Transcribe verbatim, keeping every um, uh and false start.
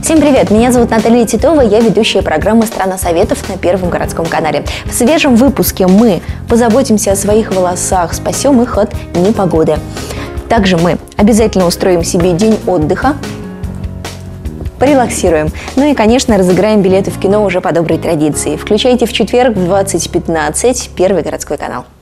Всем привет! Меня зовут Наталья Титова, я ведущая программы «Страна советов» на Первом городском канале. В свежем выпуске мы позаботимся о своих волосах, спасем их от непогоды. Также мы обязательно устроим себе день отдыха, порелаксируем. Ну и, конечно, разыграем билеты в кино уже по доброй традиции. Включайте в четверг в двадцать пятнадцать Первый городской канал.